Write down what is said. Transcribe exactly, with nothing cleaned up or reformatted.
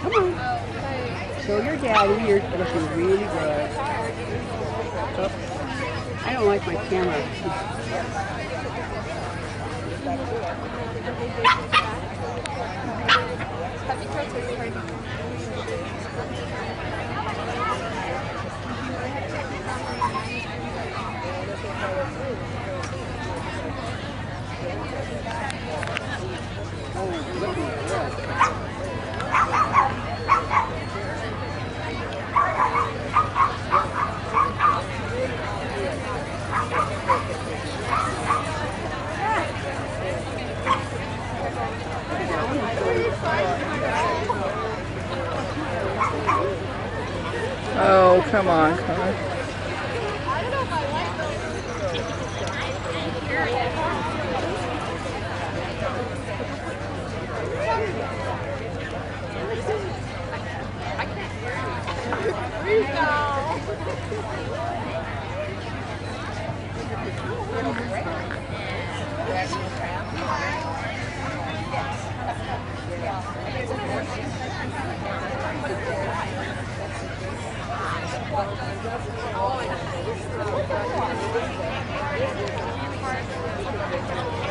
Come on. Show your daddy you're looking really good. Oh, I don't like my camera. Oh, looking good. Oh, come on, come on. Oh,